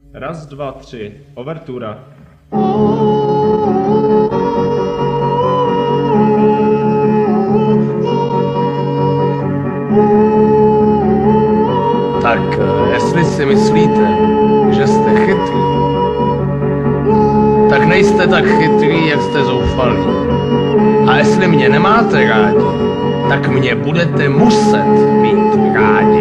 Raz, dva, tři. Overtura. Tak jestli si myslíte, že jste chytrý, tak nejste tak chytrý, jak jste zoufalí. A jestli mě nemáte rádi, tak mě budete muset mít rádi.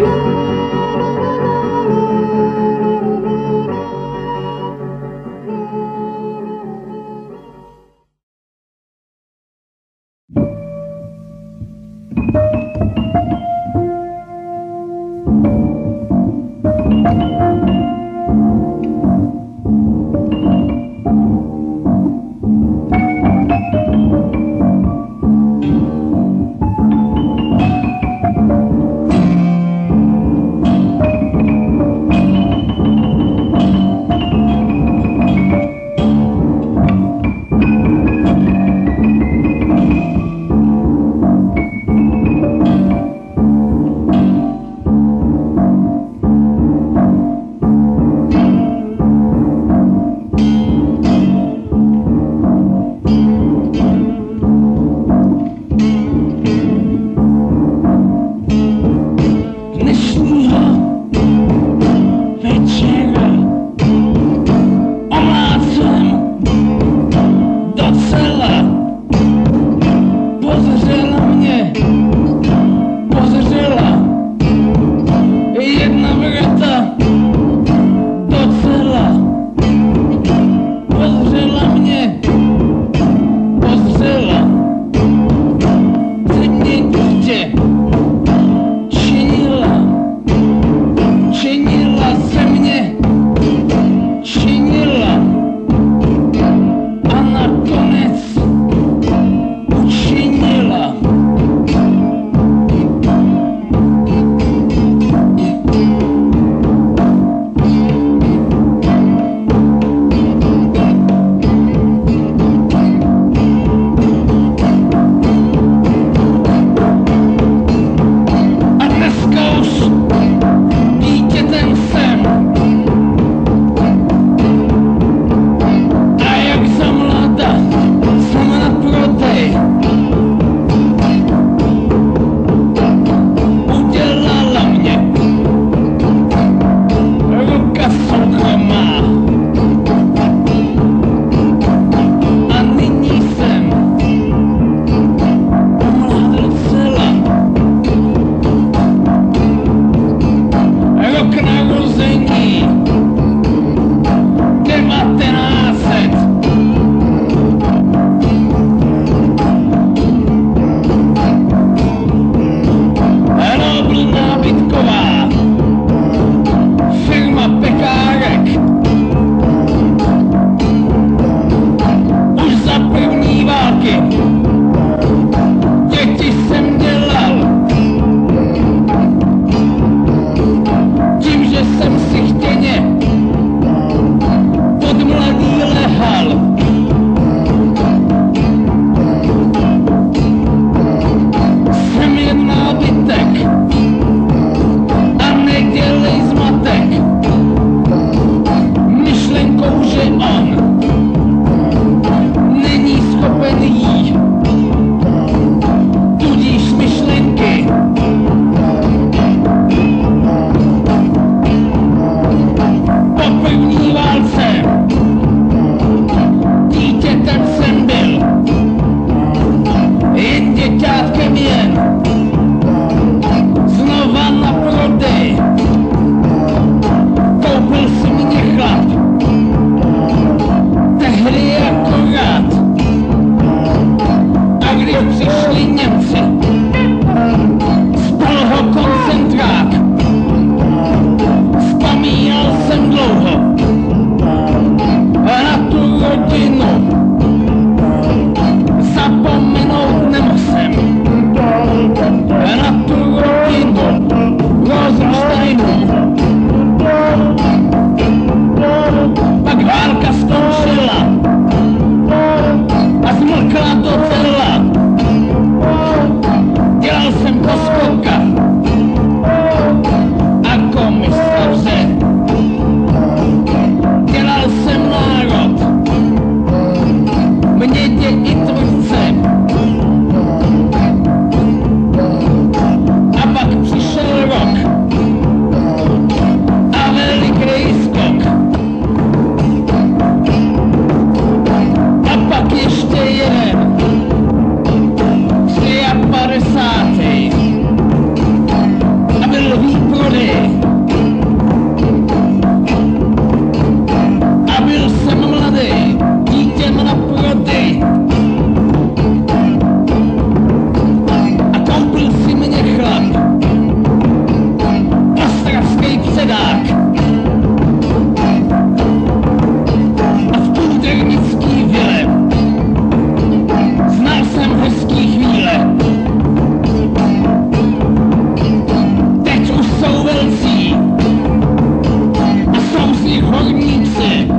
horníci.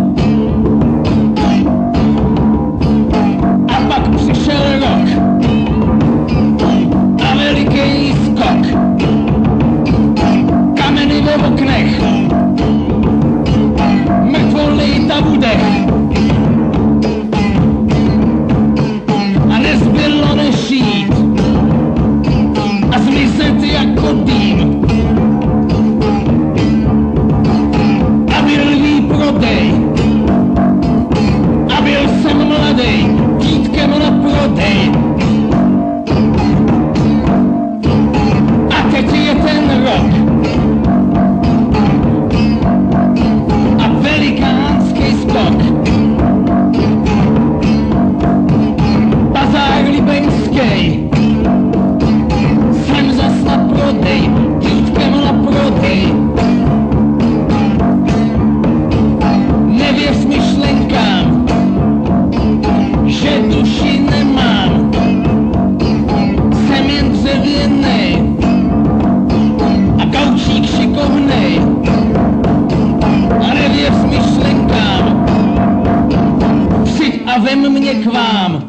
A pak přišel rok a veliký skok. Kameny ve oknech, mrtvolný tabudech. A nezbylo nešít a zmizet jako dým. A byl výprodej, a byl jsem mladej, dítkem na prodej. A teď je ten rok a velikánský skok. Bazár libeňský, jsem zas na prodej, dítkem na prodej. Nevěř myšlenkám, že duši nemám. Jsem jen dřevěnej a gaučík šikovnej. A nevěř myšlenkám, přijď a vem mě k vám.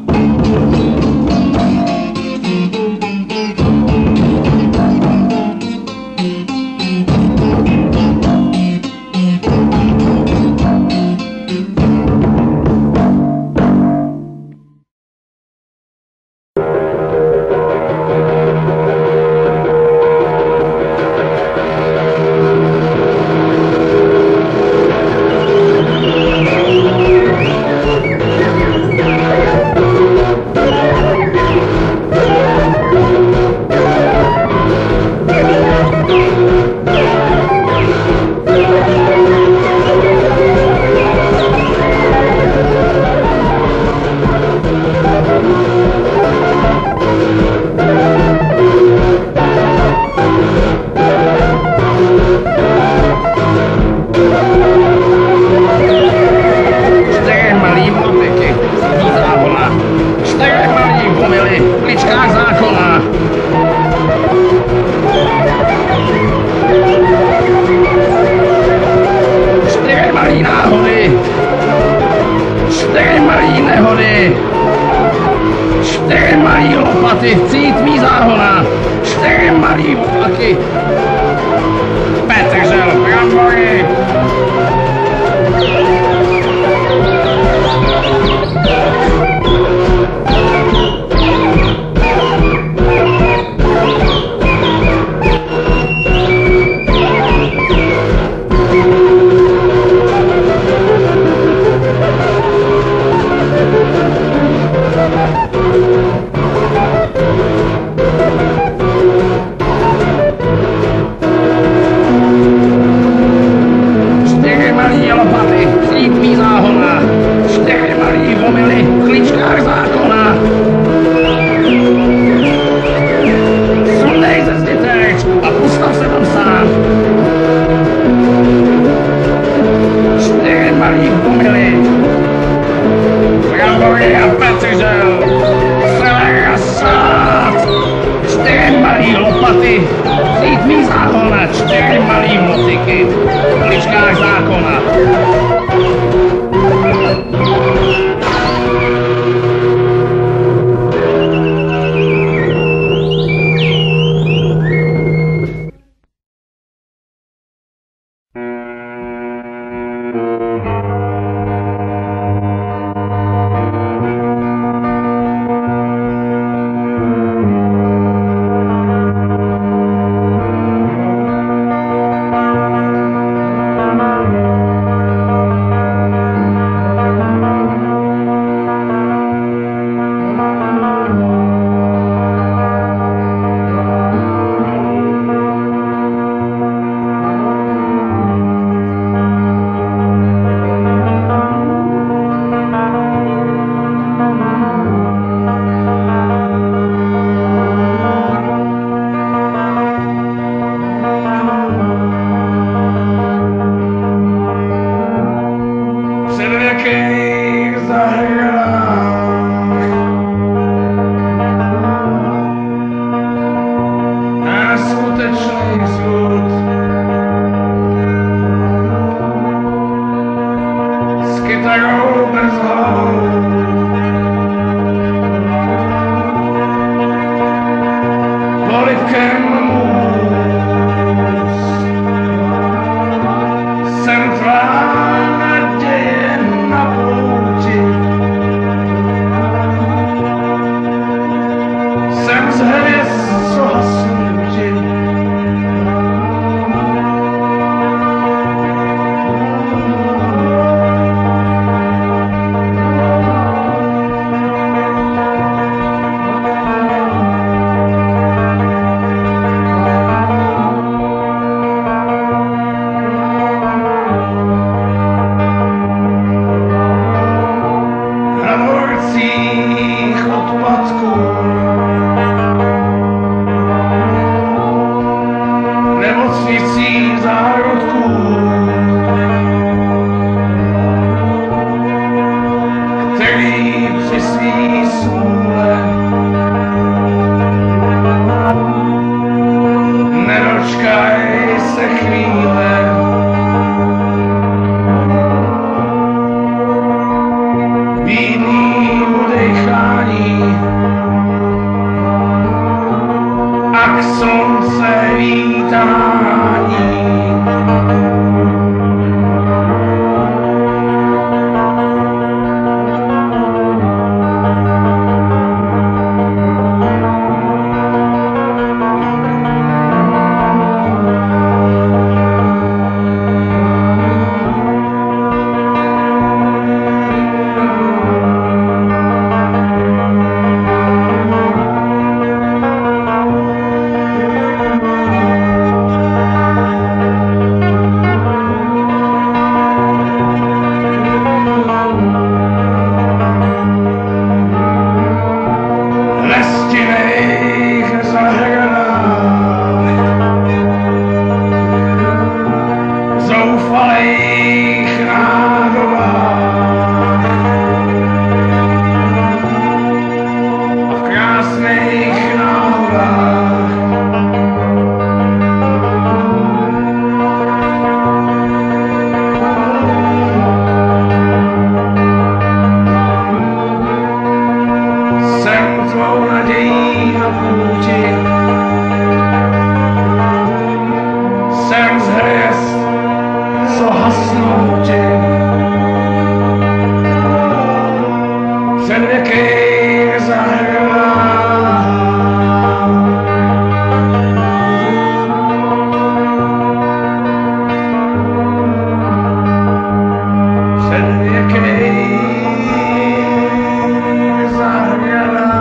kytarou bez hlavu. Polivkem můz jsem tvá naděje na pouti. Jsem z hvězd, co hasnutí. Nemocnicí zárodků, který při svý smůle nedočkaj se chvíle. Bídný udechání a k slunce vítání. Zoufalých nádobách a v krásných náhodách jsem tvou nadějí na půti. Jsem z hvězd, co hasnou ti. Před věky zahrala. Před věky zahrala.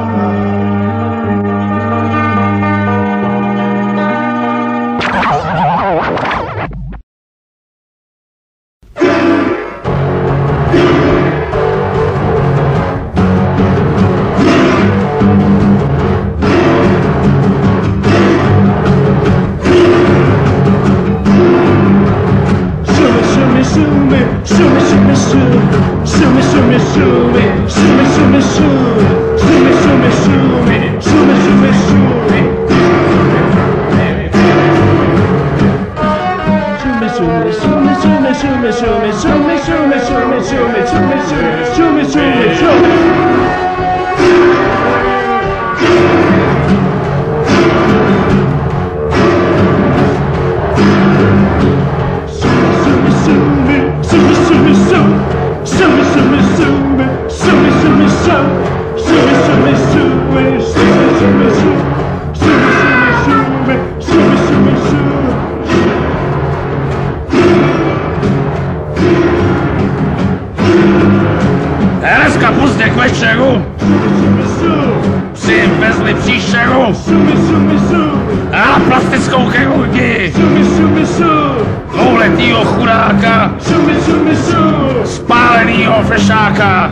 Dneska pozdě k večeru si vezli příšeru a plastickou chirurgii dvouletýho chudáka, spálenýho fešáka.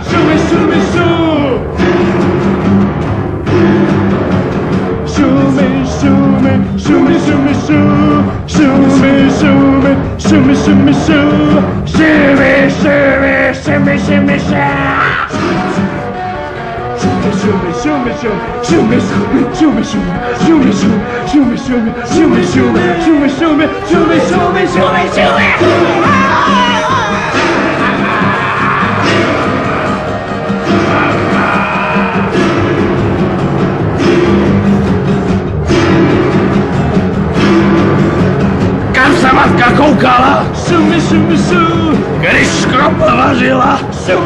Když škropa vařila,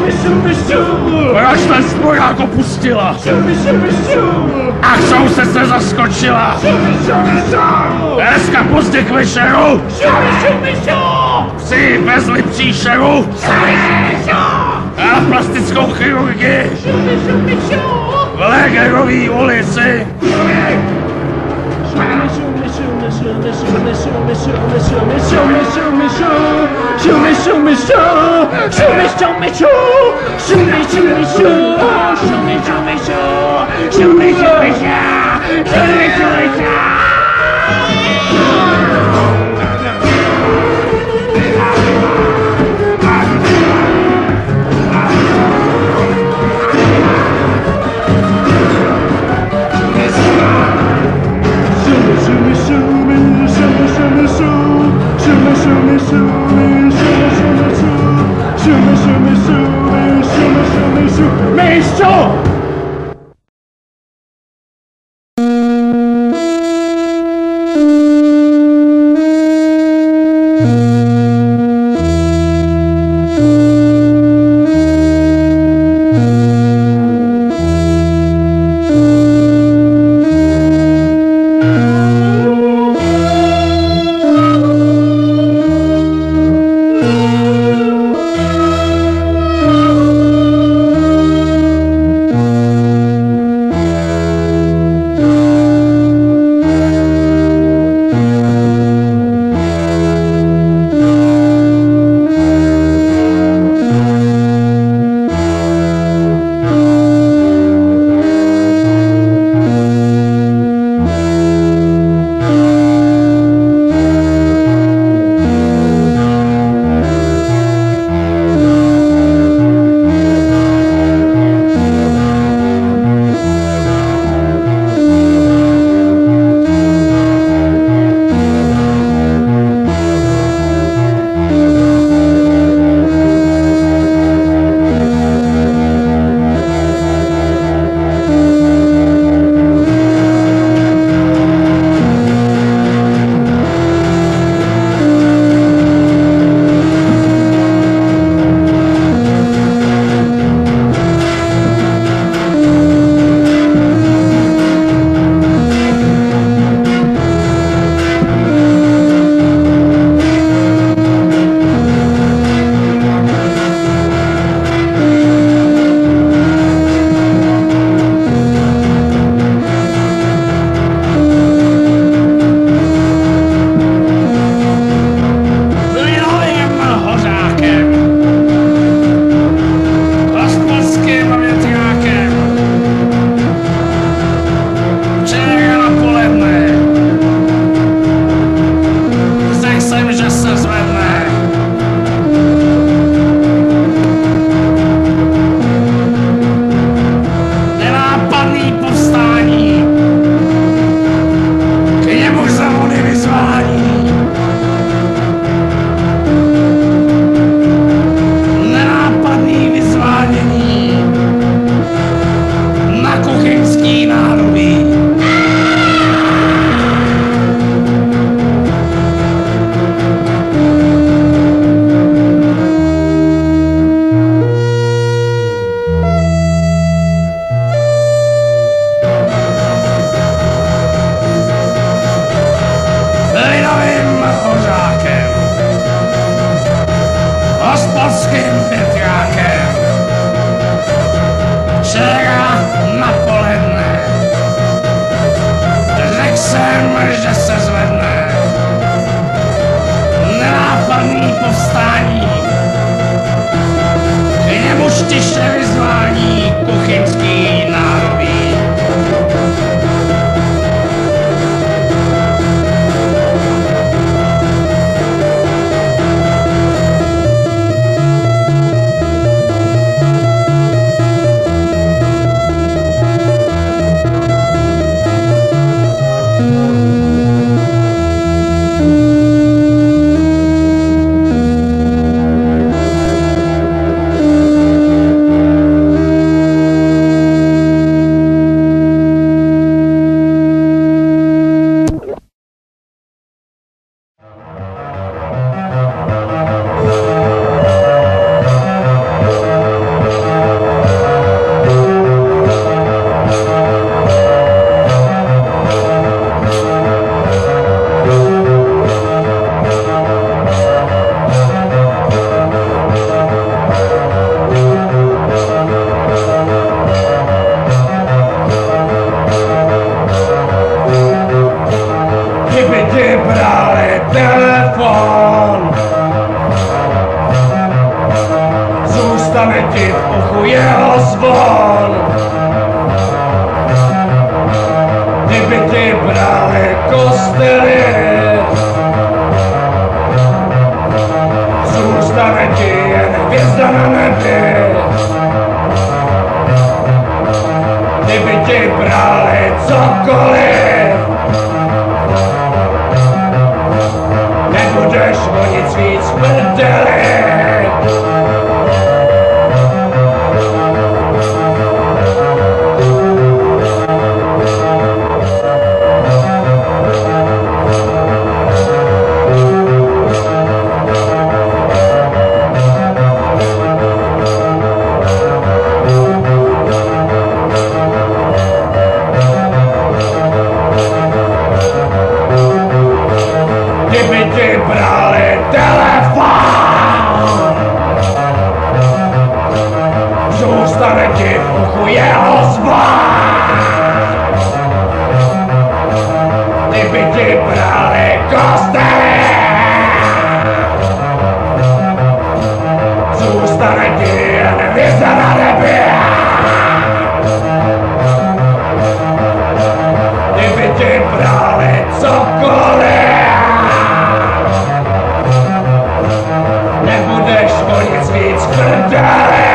proč ten sporák opustila? A soused se zaskočila. Dneska pozdě k večeru si vezli příšeru a plastickou chirurgii v Legerový ulici. zůstane ti v uchu jeho zvon. Kdyby ti brali kostely, zůstane ti jen hvězda na nebi. Kdyby ti brali cokoliv, nebudeš o nic víc v prdeli. Kdyby ti brali telefon, zůstane ti v uchu jeho zvon. Kdyby ti brali kostely, zůstane ti jen hvězda na nebi. Kdyby ti brali cokoliv, nebudeš o nic víc v prdeli.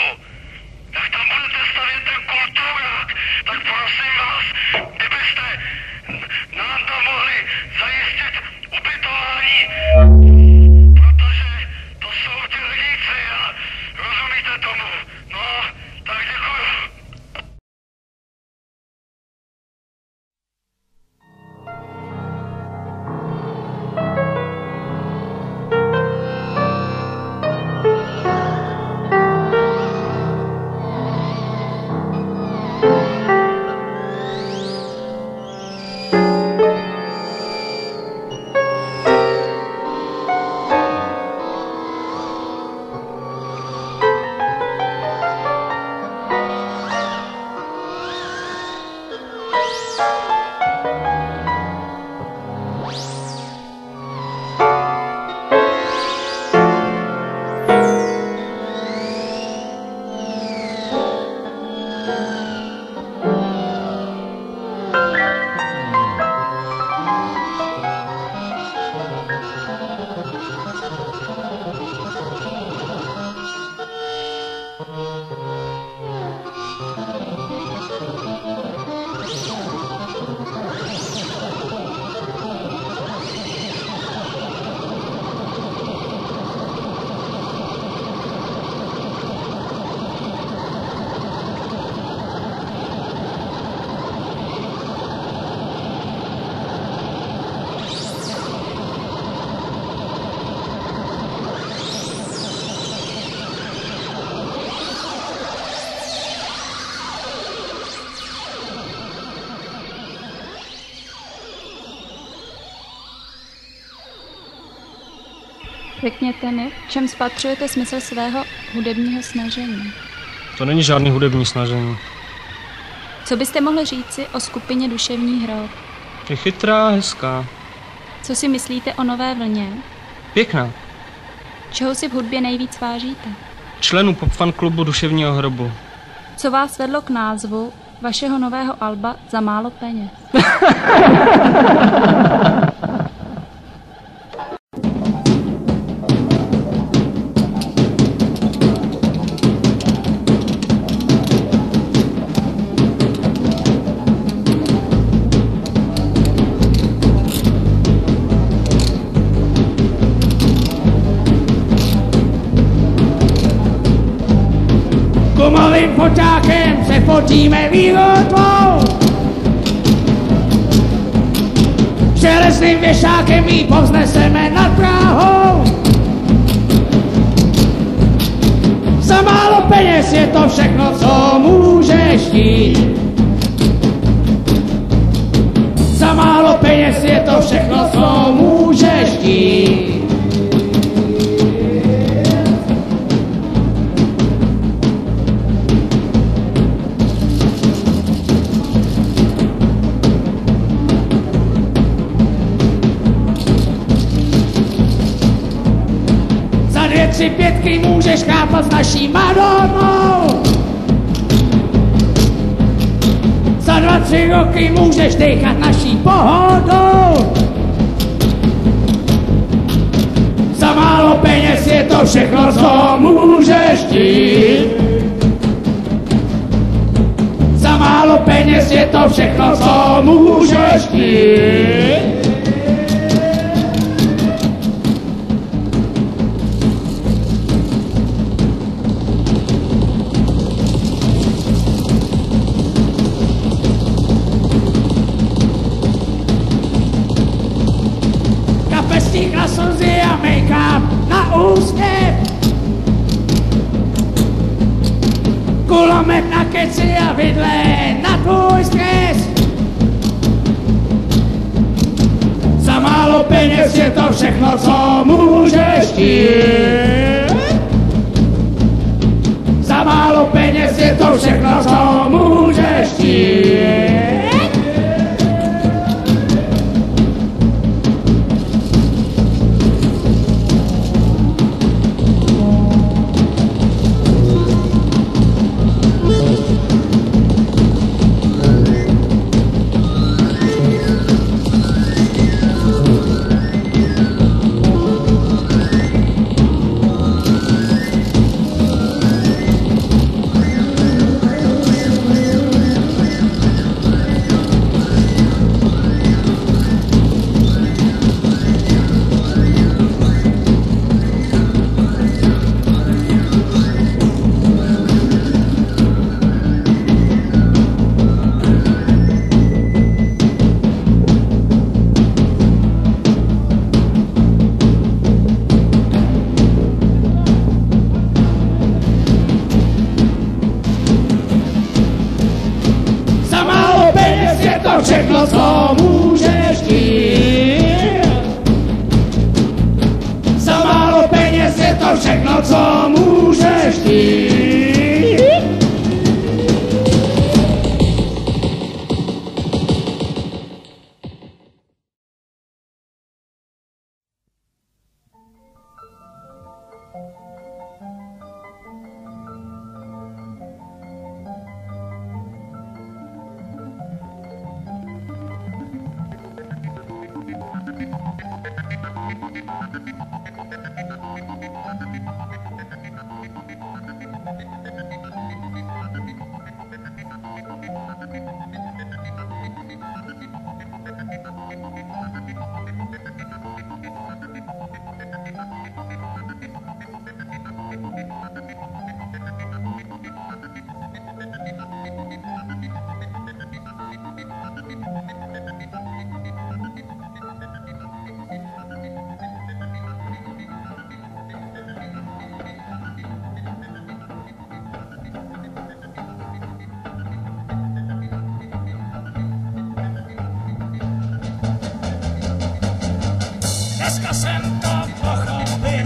Jak tam budete stavět ten kulturák, tak prosím vás, kdybyste nám tam mohli zajistit ubytování, protože to jsou ti lidíci a rozumíte tomu. No, tak děkuju. Řekněte mi, v čem spatřujete smysl svého hudebního snažení? To není žádný hudební snažení. Co byste mohli říci o skupině Duševní hrob? Je chytrá, hezká. Co si myslíte o Nové vlně? Pěkná. Čeho si v hudbě nejvíc vážíte? Členů popfan klubu Duševního hrobu. Co vás vedlo k názvu vašeho nového alba Za málo peněz? Gumovým foťákem se fotíme výrotvou. Železným věšákem ji povzneseme nad Prahou. Za málo peněz je to všechno, co můžeš chtít. Za málo peněz je to všechno, co můžeš chtít. Za 2, 3 pětky můžeš chápat s naší Madonou. Za 2, 3 roky můžeš dechat naší pohodou. Za málo peněz je to všechno, co můžeš chtít. Za málo peněz je to všechno, co můžeš chtít. Kapesník na slzy a make-up na úsměv. Kulomet na keci a vidle na tvůj stres. Za málo peněz je to všechno, co můžeš chtít. Za málo peněz je to všechno, co můžeš chtít. všechno, co můžeš chtít. Za málo peněz je to všechno, co můžeš chtít. Dneska jsem to pochopil.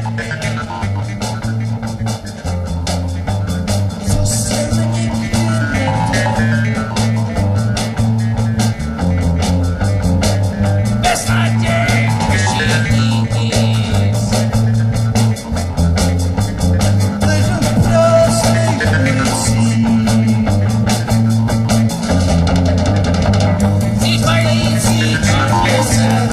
Co se mi bez naději všichni nic. Ležu v prostých ulicích. Zívající čertě se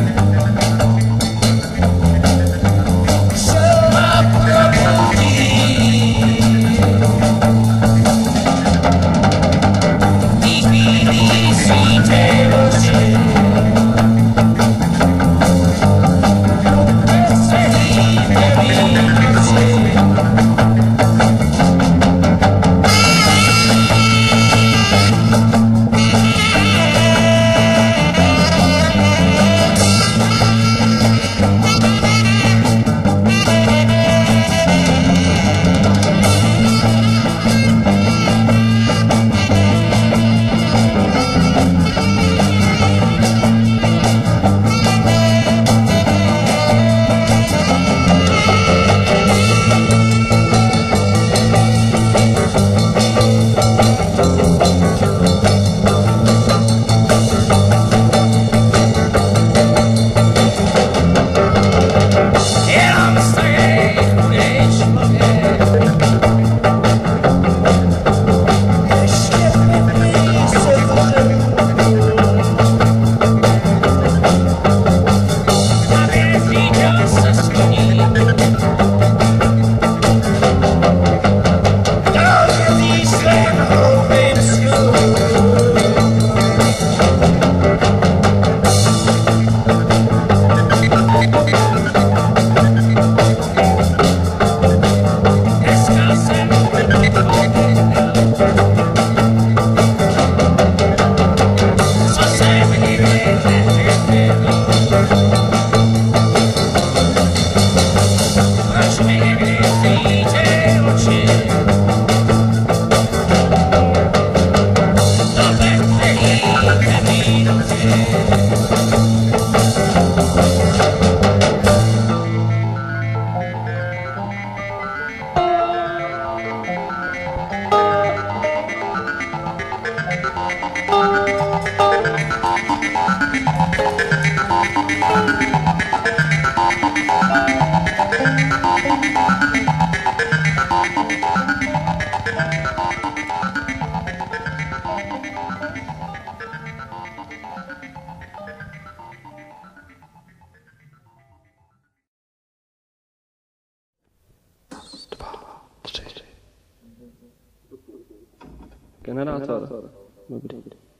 Generátor. Dobrý.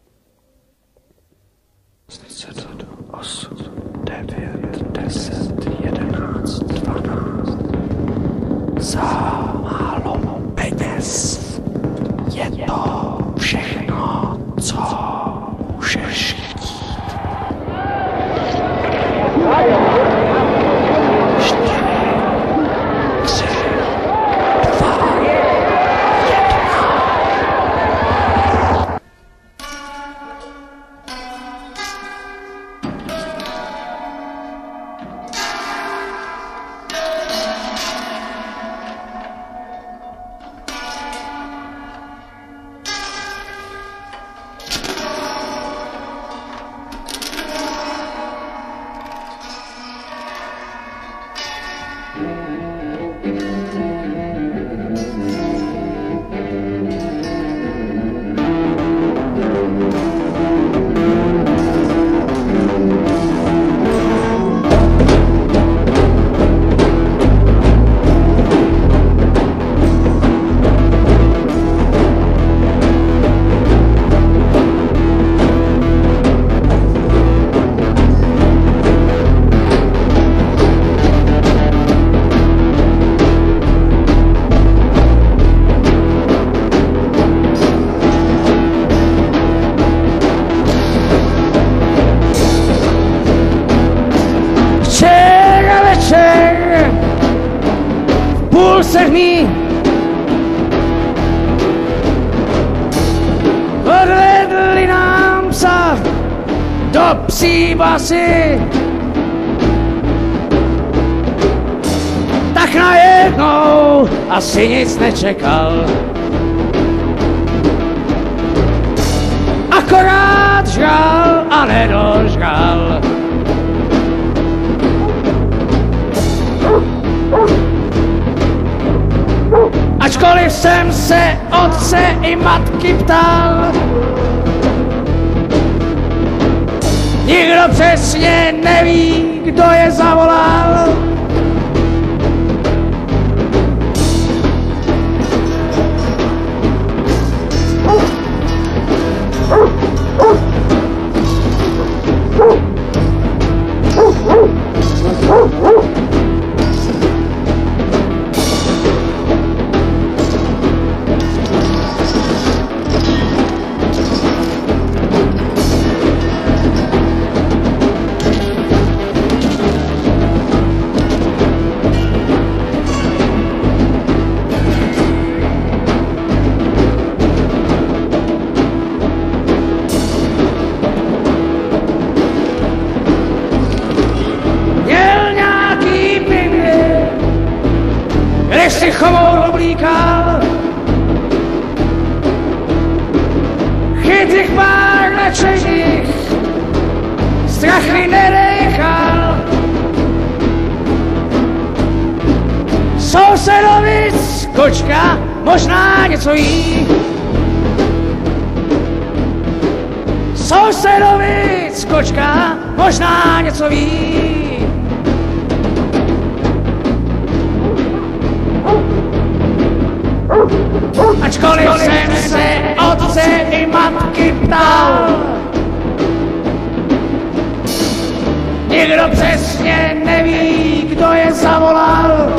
7, 8, 9, 10, 11, 12. Za málo peněz je to všechno, co můžeš chtít. 4, 3, 2, 1. ní. Odvedli nám psa do psí basy, tak najednou asi nic nečekal. Akorát žral a nedožral. Ačkoliv jsem se otce i matky ptal, nikdo přesně neví, kdo je zavolal. Když si chomour oblíkal, chyt jich pár načežích, strachy nedechal. Sousedovic kočka možná něco jí, sousedovic kočka možná něco ví. Ačkoliv jsem se otce i matky ptal, nikdo přesně neví, kdo je zavolal.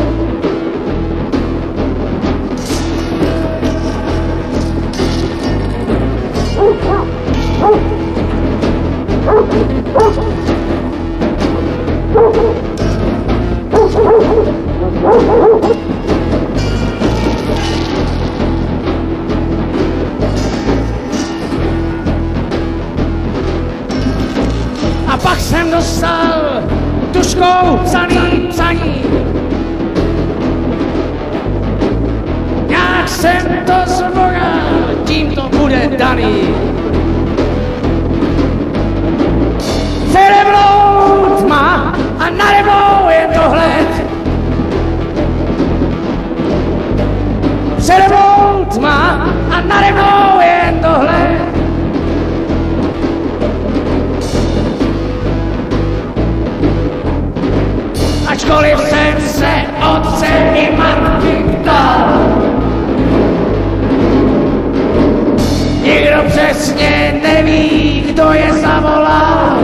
A pak jsem dostal tužkou psaní. Nějak jsem to zvoral, tím to bude daný. Přede mnou tma a nade mnou je dohled. Přede mnou tma a nade mnou je dohled. Ačkoliv jsem se otce i matky ptal, nikdo přesně neví, kdo je zavolal.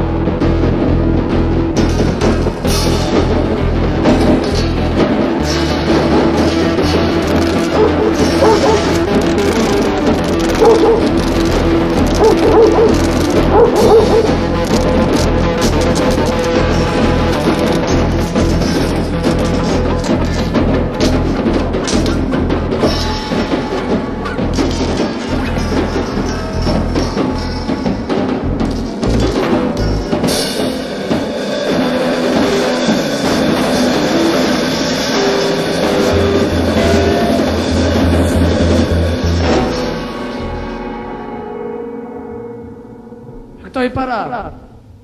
Jak to vypadá?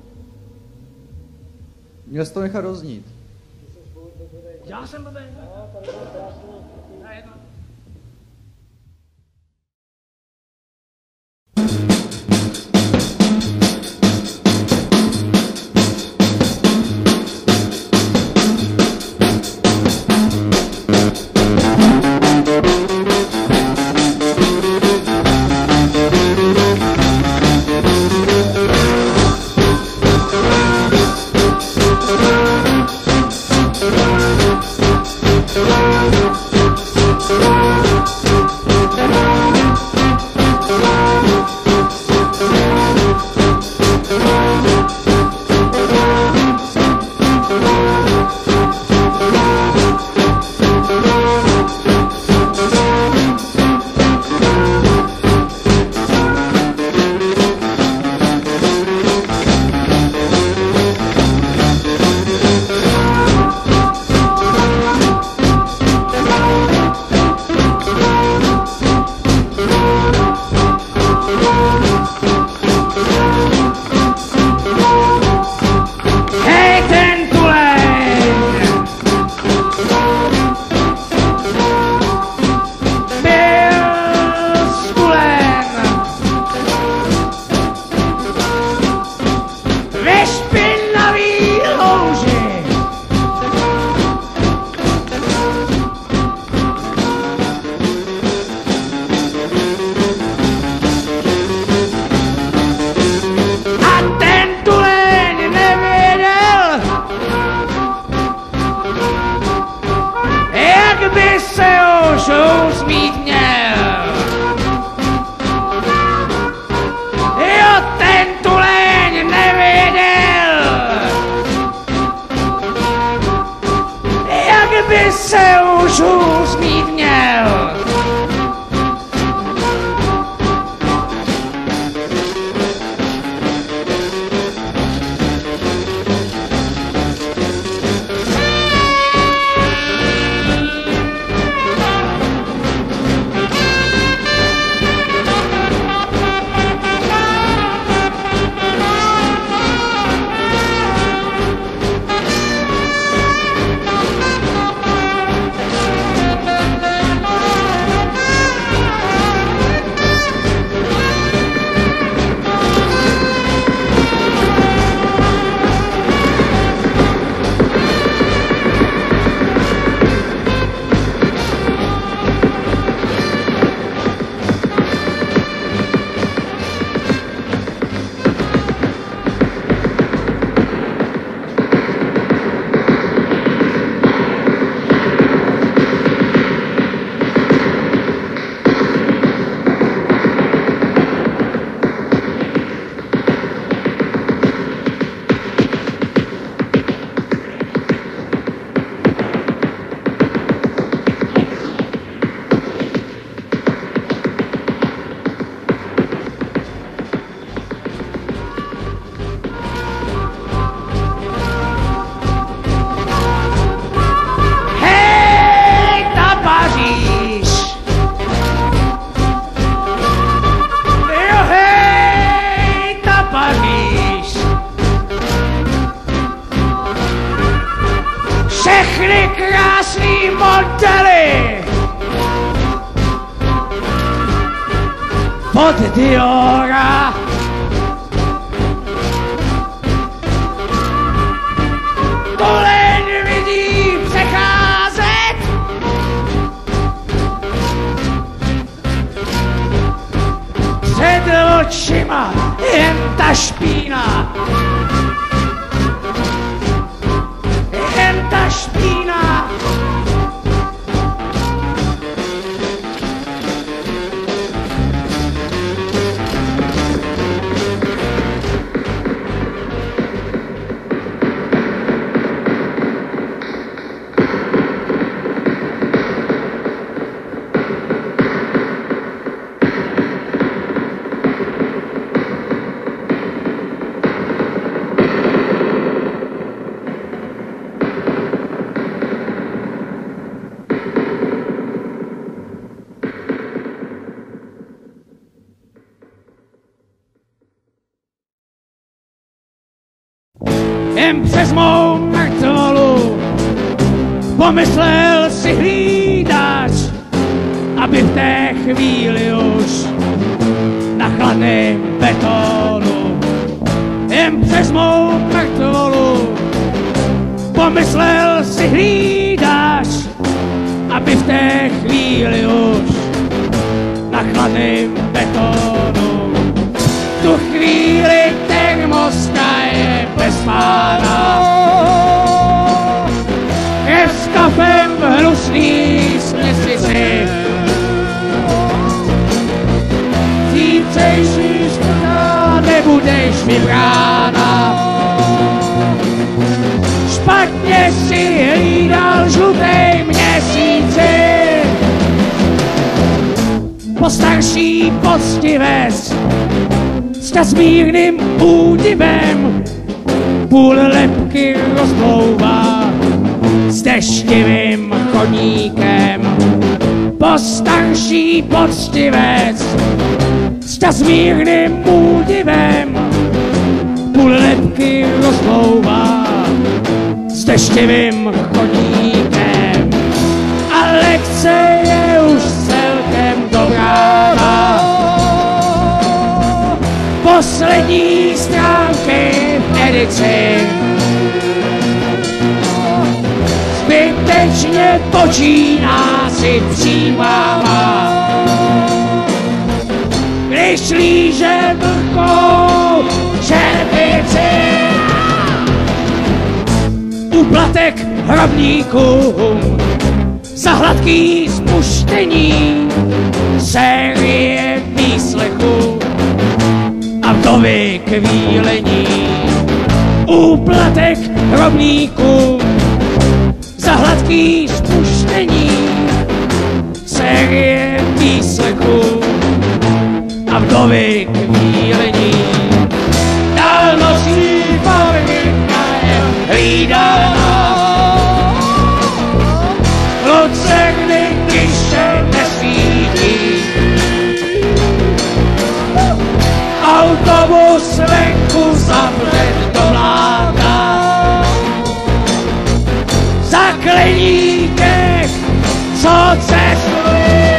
Měl jsi to nechat roznít. Já jsem blbý. už mít měl. Jo, ten tuleň nevěděl, jak by se už mít měl. Všechny krásný modely od Diora. Tuleň vidí přecházet před očima jen ta špína. Jen ta špína. Jen přes mou mrtvolu pomyslel si hlídač, aby v té chvíli už na chladném betonu. Jen přes mou mrtvolu pomyslel si hlídač, aby v té chvíli už na chladném betonu. Tu chvíli termoska je bez pána, je s kafem hnusný směsici. Zítřejší škoda nebudeš vybrána, špatně si hlídal žlutej měsíci. Postarší poctivec s mírným údivem půl lebky rozplouvá s deštivým chodníkem. Postarší poctivec s mírným údivem půl lebky rozplouvá s deštivým chodníkem. A lekce je už celkem dobrá. Poslední stránky v edici zbytečně počíná si přímama. Když líže vlhkou čerpici, úplatek hrobníkům za hladký spuštění série výslechu a vdovy kvílení. Úplatek rovníku za hladký spuštění série výslechu a vdovy kvílení. Dálnoční fabrika je hlídána, lucerny tiše nesvítí. Autobus venku zapřed do vláka, za kleníkech, co cestují.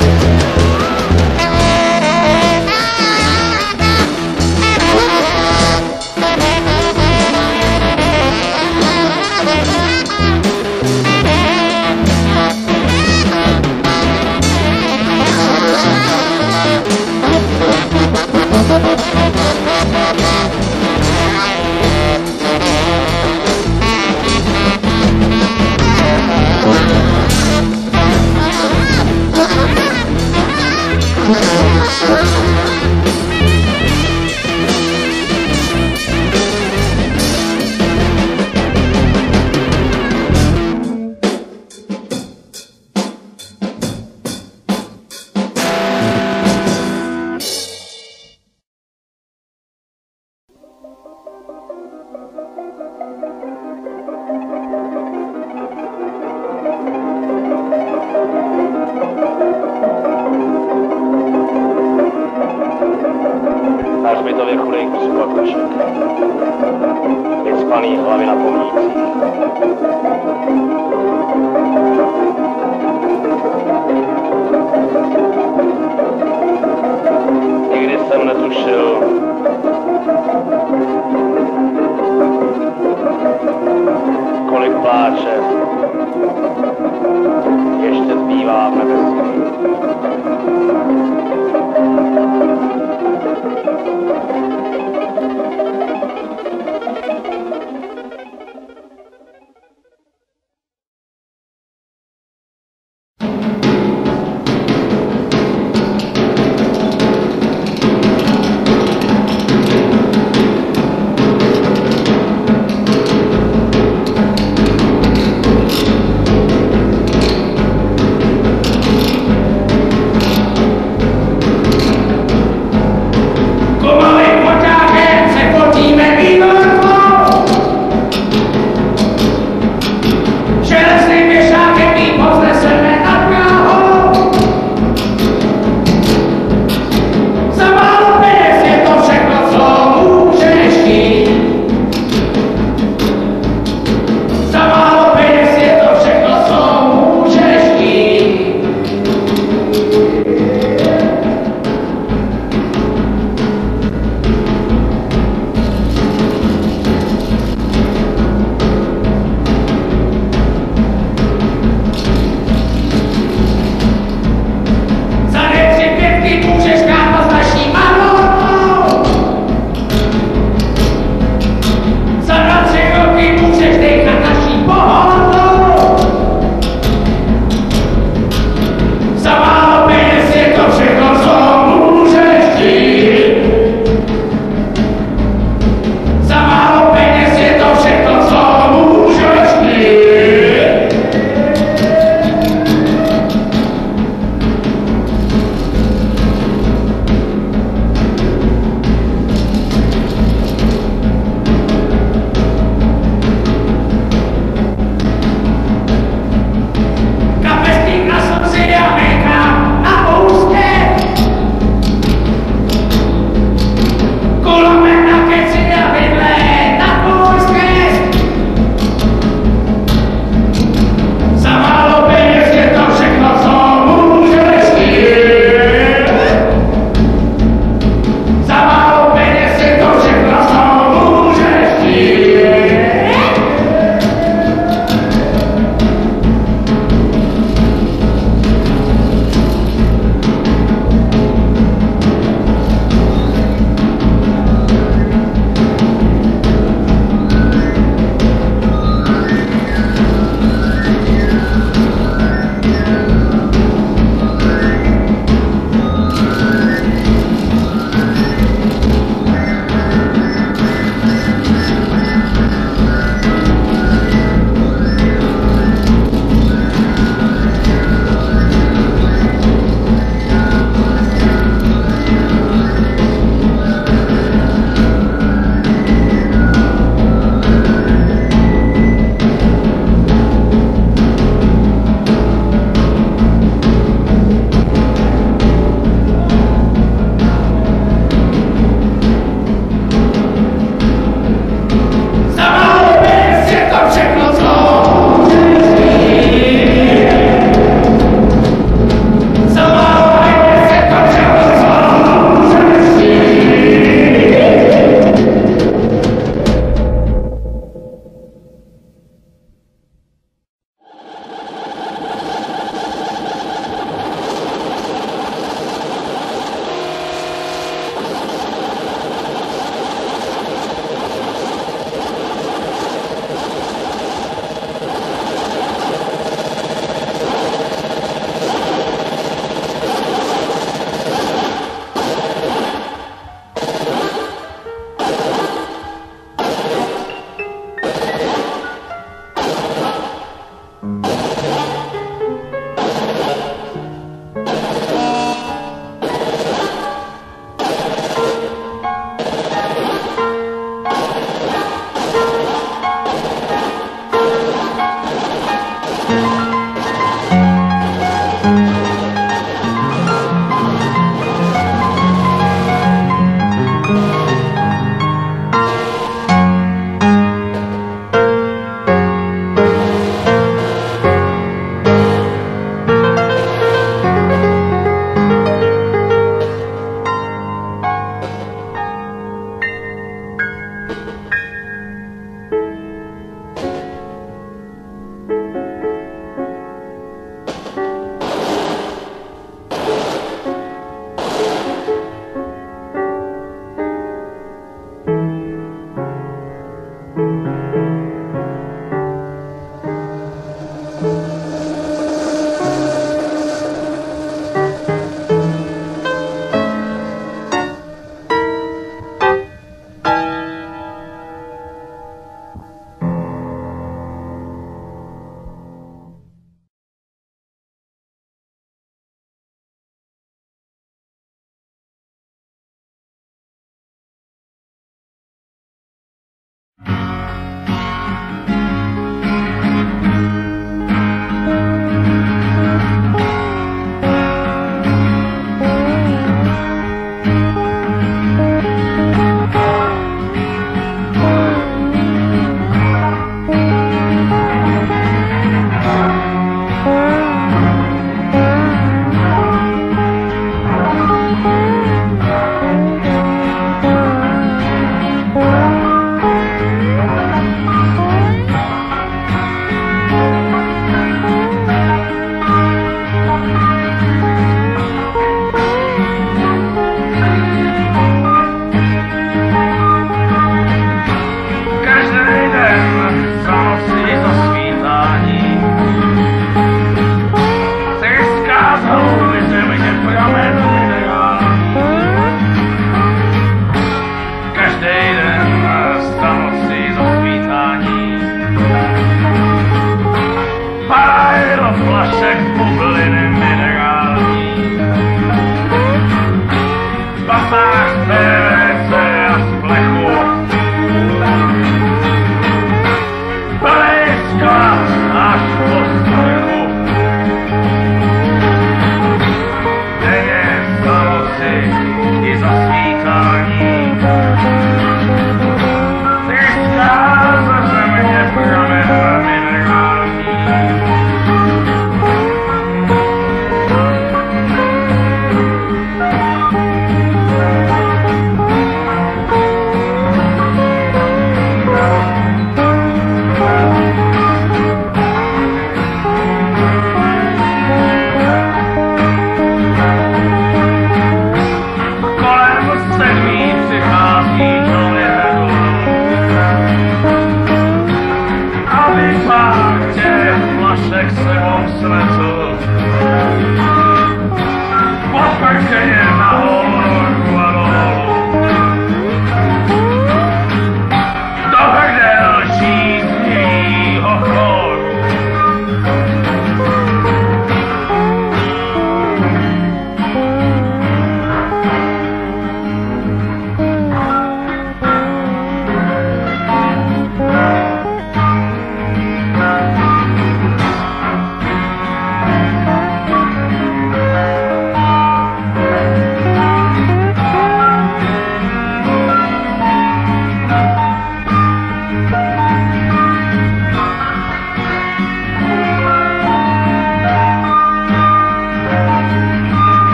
Na hřbitově chudej kus kvakošek. Vycpaný hlavy na pomnících. Nikdy jsem netušil, kolik pláče ještě zbývá v nebesí.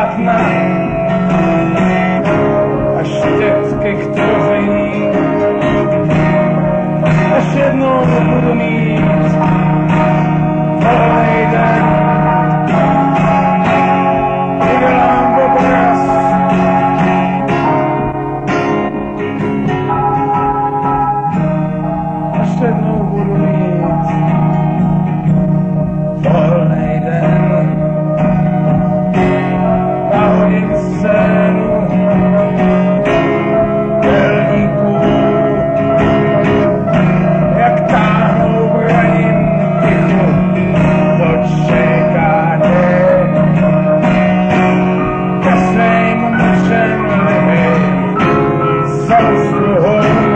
plátna a štětky k tvoření. Až jednou budu mít volnej den, udělám obraz. Až jednou budu mít volnej den, nahodím scénu dělníků, jak táhnou braním tichu do ČKD. Ke svým mlčenlivým sousluhům,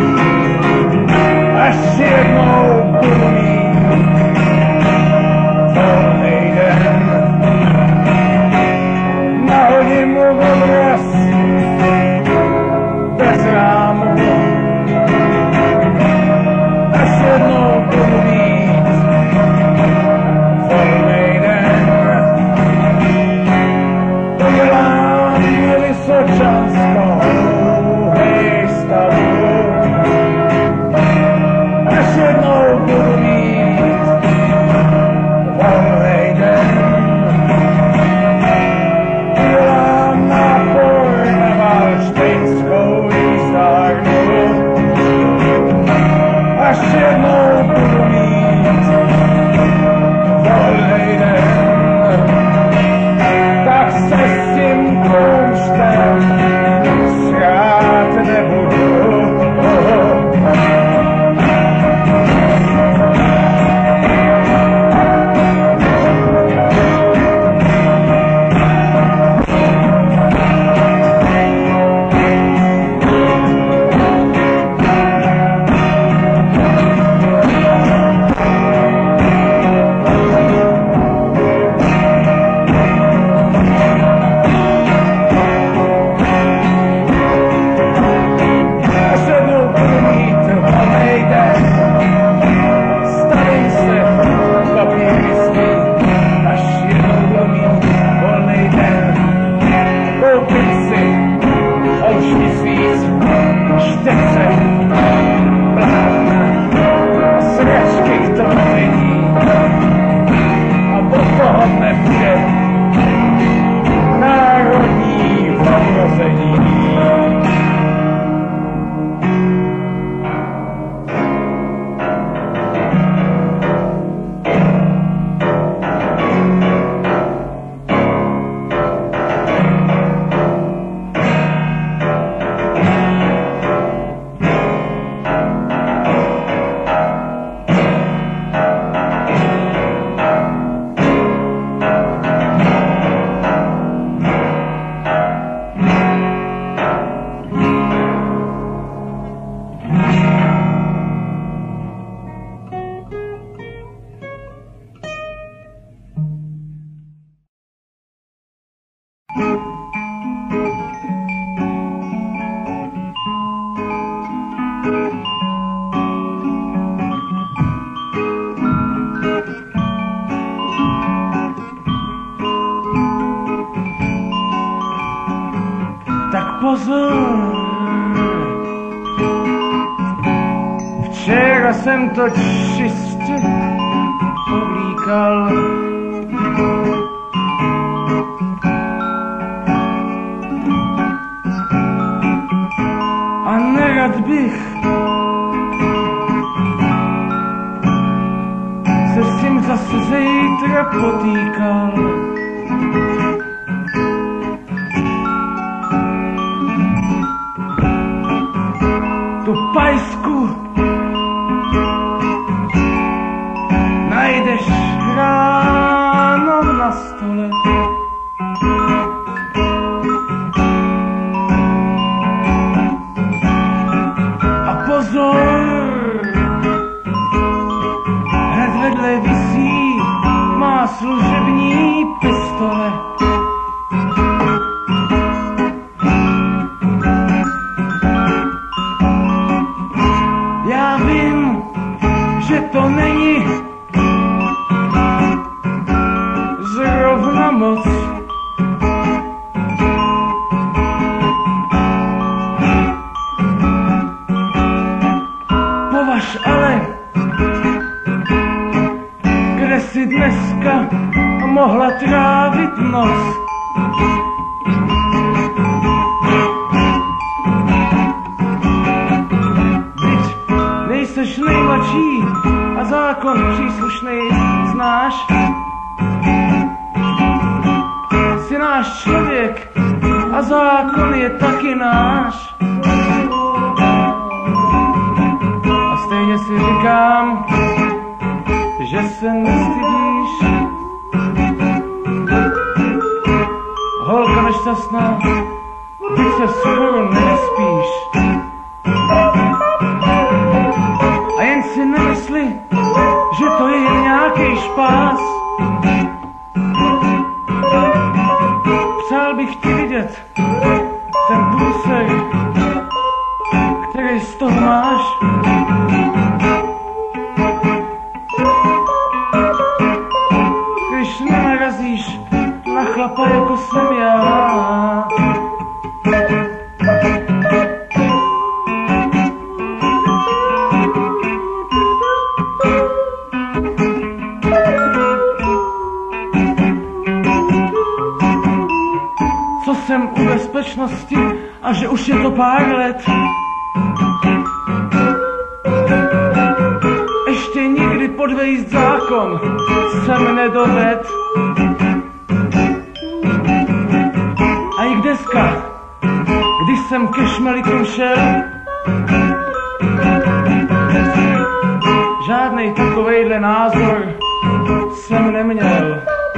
až jednou budu mít volnej den, nahodím mu obraz bez rámu. Až jednou budu mít volnej den, udělám Vysočanskou výstavu. Až jednou budu mít volnej den, udělám nápor na Valdštejnskou jízdárnu. Až jednou budu mít volnej den, tak se s tím kouštem srát nebudu. Až jednou budu mít volnej den, stavím se papírisky. Až jednou budu mít volnej den, koupím si oční svíc, štětce, plátna, sračky k tvoření. A od toho dne bude národní vrození. Tak pozor, včera jsem to čistě oblíkal. A nerad bych se s tím zase zítra potýkal. Tu pajsku najdeš ráno na stole. A pozor, hned vedle visí má služební očí a zákon příslušný znáš. Jsi náš člověk a zákon je taky náš. A stejně si říkám, že se nestydíš. Holka nešťastná, teď se skoro nespíš. A jen si nemysli, že to je jen nějaký špás. Přál bych ti vidět ten průser, který z toho máš. Když nenarazíš na chlapa jako jsem já. Co jsem u bezpečnosti a že už je to pár let. Ještě nikdy podvejít zákon jsem nedoved. A i dneska, když jsem ke šmelitům šel, žádnej takovejhle názor jsem neměl.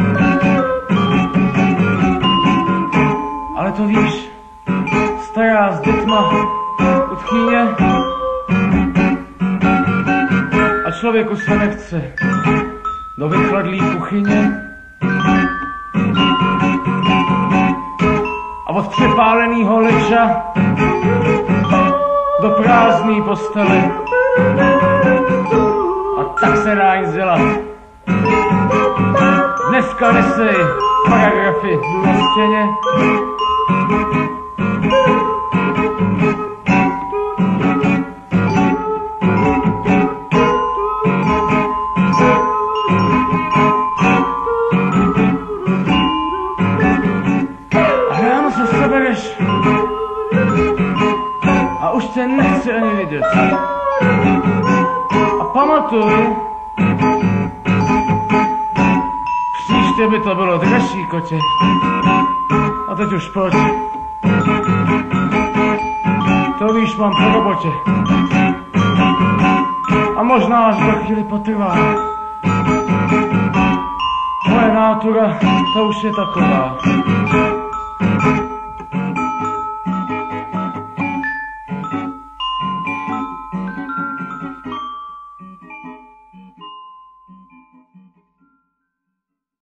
Ale to víš, stará s dětma u tchýně a člověku se nechce do vychladlý kuchyně a od přepálenýho leča do prázdný postele. A tak se dá nic dělat. Dneska nesej paragrafy na stěně. A už tě nechci ani vidět. A pamatuj, příště by to bylo dražší, kotě. A teď už pojď. To víš, mám po robotě. A možná až za chvíli potrvá. Moje nátura, to už je taková.